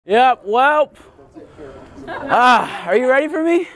Yep, well. Are you ready for me?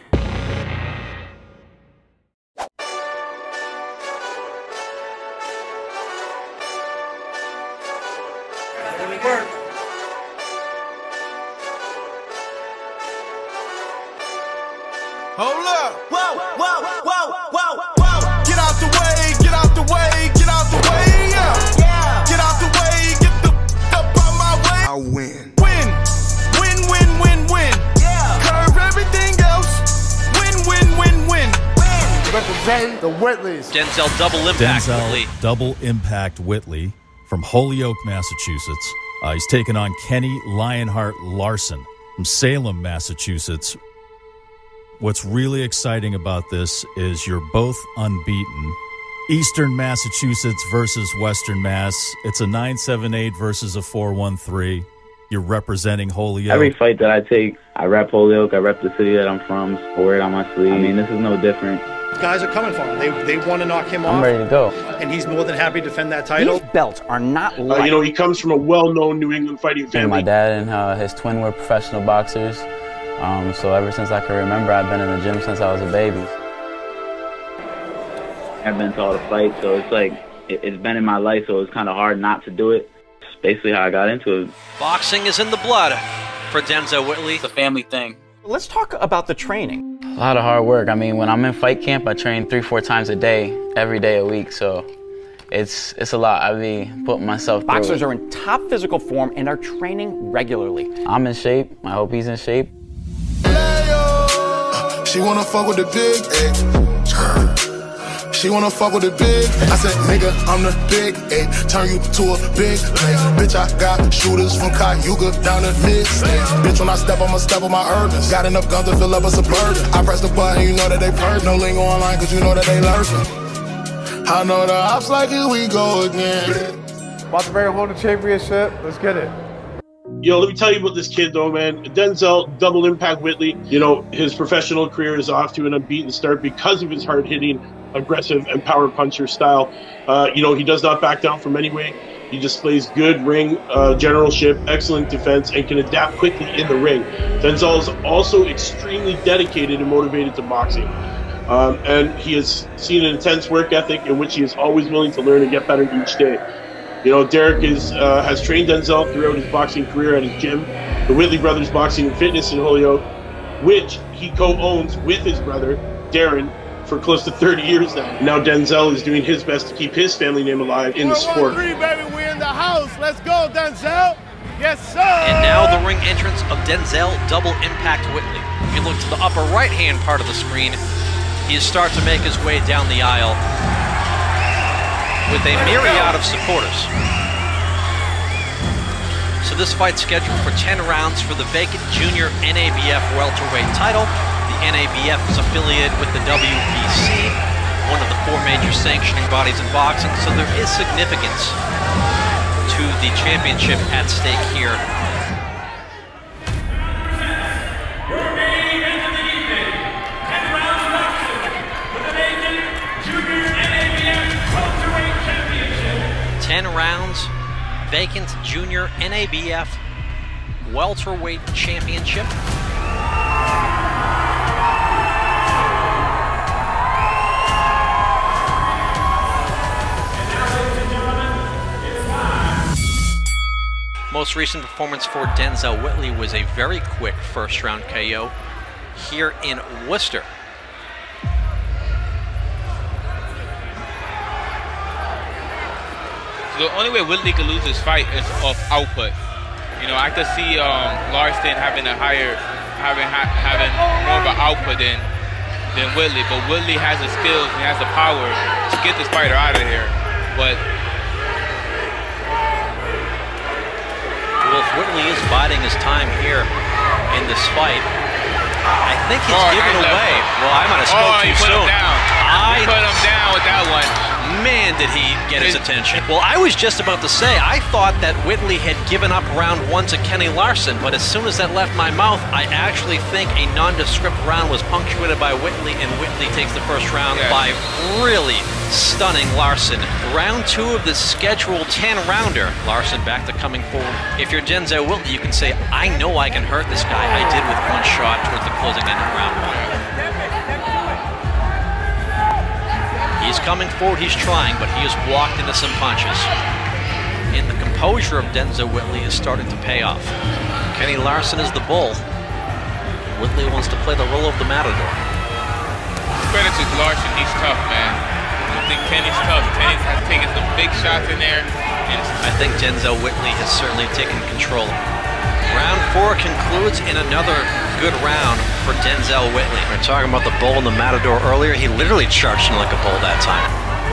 Hold up. Whoa, whoa, whoa, whoa, whoa. Get out the way, get out the way, get out the way, yeah. Get out the way, get the up on my way. I win. Win, win, win, win, win. Yeah. Curve everything else. Win, win, win, win. Win. Represent the Whitleys. Denzel Double Impact Whitley. Double Impact Whitley from Holyoke, Massachusetts. He's taking on Kenny Lionheart Larson from Salem, Massachusetts. What's really exciting about this is you're both unbeaten. Eastern Massachusetts versus Western Mass. It's a 978 versus a 413. You're representing Holyoke. Every fight that I take, I rep Holyoke. I rep the city that I'm from. Wear it on my sleeve. I mean, this is no different. Guys are coming for him. They want to knock him off. I'm ready to go. And he's more than happy to defend that title. These belts are not light. You know, he comes from a well-known New England fighting family. My dad and his twin were professional boxers. So ever since I can remember, I've been in the gym since I was a baby. I've been to all the fights, so it's like, it's been in my life, so it's kind of hard not to do it. It's basically how I got into it. Boxing is in the blood for Denzel Whitley. It's a family thing. Let's talk about the training. A lot of hard work. I mean, when I'm in fight camp, I train 3-4 times a day, every day a week, so it's a lot. I be putting myself through Boxers it. are in top physical form and are training regularly. I'm in shape. I hope he's in shape. She wanna fuck with the big eight. She wanna fuck with the big. I said, nigga, I'm the big eight. Turn you to a big play. Bitch, I got shooters from Cayuga down to mid-state. Bitch, when I step, I'ma step on my urbans. Got enough guns to fill up a Suburban. I press the button, you know that they purge. No lingo online, cause you know that they lurking. I know the ops like it, we go again. About to bring home the championship. Let's get it. Yo, let me tell you about this kid, though, man. Denzel Double Impact Whitley, you know, his professional career is off to an unbeaten start because of his hard-hitting, aggressive, and power puncher style. You know, he does not back down from any way. He displays good ring generalship, excellent defense, and can adapt quickly in the ring. Denzel is also extremely dedicated and motivated to boxing. And he has seen an intense work ethic in which he is always willing to learn and get better each day. You know, Derek has trained Denzel throughout his boxing career at his gym, the Whitley Brothers Boxing and Fitness in Holyoke, which he co-owns with his brother, Darren, for close to 30 years now. Now Denzel is doing his best to keep his family name alive in the sport. 413, baby, we in the house. Let's go, Denzel. Yes, sir. And now the ring entrance of Denzel Double Impact Whitley. If you look to the upper right-hand part of the screen, he is starting to make his way down the aisle with a myriad of supporters. So this fight's scheduled for 10 rounds for the vacant junior NABF welterweight title. The NABF is affiliated with the WBC, one of the 4 major sanctioning bodies in boxing, so there is significance to the championship at stake here. Your main event of the evening, 10 rounds boxing for the vacant junior NABF welterweight championship. 10 rounds, vacant junior NABF welterweight championship. Most recent performance for Denzel Whitley was a very quick first-round KO here in Worcester. The only way Whitley could lose this fight is off output. You know, I could see Larson having more of an output than Whitley, but Whitley has the skills and has the power to get this fighter out of here. But Well, if Whitley is biding his time here in this fight, I think he's given away. Well, I might have spoke too soon. He put him down with that one. man, did he get his attention. Well, I was just about to say, I thought that Whitley had given up round 1 to Kenny Larson, but as soon as that left my mouth, I actually think a nondescript round was punctuated by Whitley, and Whitley takes the first round by really stunning Larson. Round 2 of the scheduled 10-rounder. Larson back to coming forward. If you're Denzel Whitley, you can say, I know I can hurt this guy. I did with one shot towards the closing end of round 1. He's coming forward, he's trying, but he has walked into some punches. And the composure of Denzel Whitley is starting to pay off. Kenny Larson is the bull. Whitley wants to play the role of the matador. Credit to Larson, he's tough, man. I think Kenny's tough. Kenny's has taken some big shots in there. And I think Denzel Whitley has certainly taken control. Round 4 concludes in another good round for Denzel Whitley. We were talking about the bull and the matador earlier. He literally charged him like a bull that time.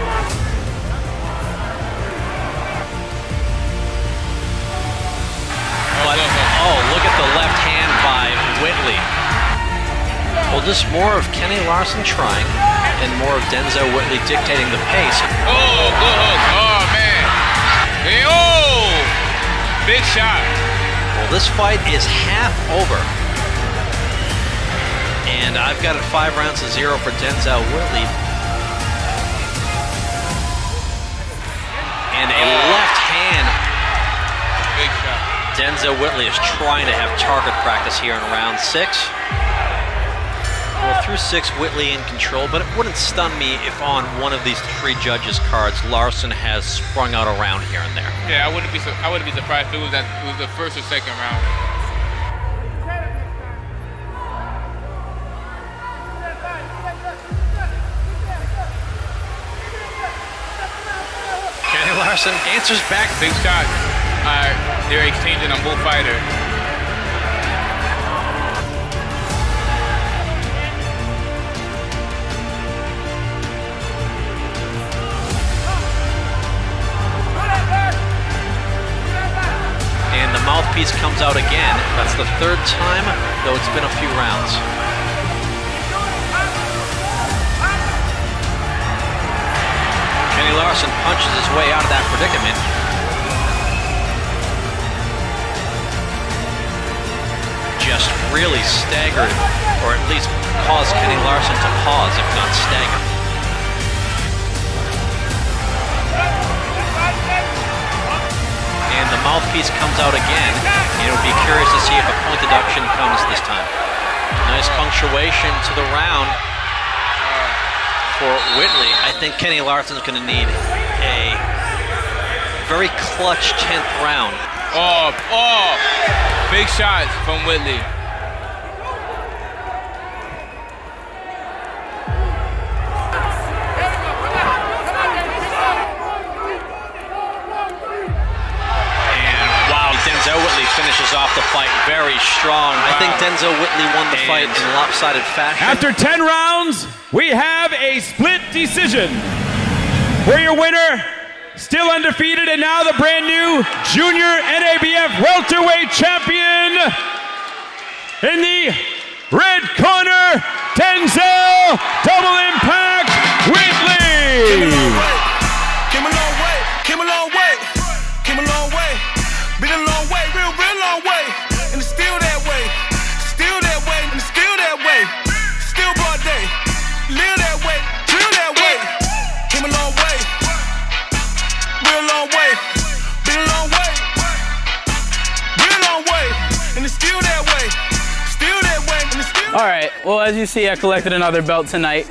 But, oh, look at the left hand by Whitley. Well, just more of Kenny Larson trying and more of Denzel Whitley dictating the pace. Oh, good hook. Oh, man. Hey, oh! Big shot. Well, this fight is half over. And I've got it 5 rounds to 0 for Denzel Whitley. And a left hand. Big shot. Denzel Whitley is trying to have target practice here in round 6. Well, through 6, Whitley in control, but it wouldn't stun me if on one of these 3 judges' cards, Larson has sprung out a round here and there. Yeah, I wouldn't be surprised if it was the first or second round. Kenny Larson answers back. Big shot. They're exchanging on both fighters. And the mouthpiece comes out again. That's the 3rd time, though it's been a few rounds. Kenny Larson punches his way out of that predicament. Just really staggered, or at least caused Kenny Larson to pause, if not stagger. And the mouthpiece comes out again, and it'll be curious to see if a point deduction comes this time. Nice punctuation to the round for Whitley. I think Kenny Larson's going to need a very clutch 10th round. Oh, big shots from Whitley. Denzel Whitley finishes off the fight very strong. I think Denzel Whitley won the fight in lopsided fashion. After 10 rounds, we have a split decision. We're your winner, still undefeated, and now the brand new Junior NABF welterweight champion in the red corner, Denzel Double Impact Whitley. Came a long way, came a long way, came a long way. Been a long way, real long way. And it's still that way, and it's still that way. Still broad day, live that way, feel that way. Came a long way, real long way. Been a long way, real long way. And it's still that way, and it's still. All right, well, as you see, I collected another belt tonight.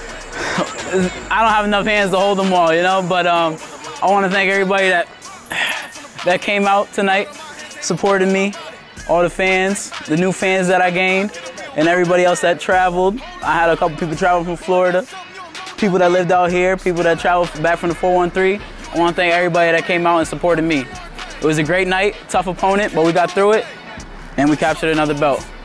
I don't have enough hands to hold them all, you know, but I want to thank everybody that came out tonight, supported me, all the fans, the new fans that I gained, and everybody else that traveled. I had a couple people travel from Florida, people that lived out here, people that traveled back from the 413. I want to thank everybody that came out and supported me. It was a great night, tough opponent, but we got through it, and we captured another belt.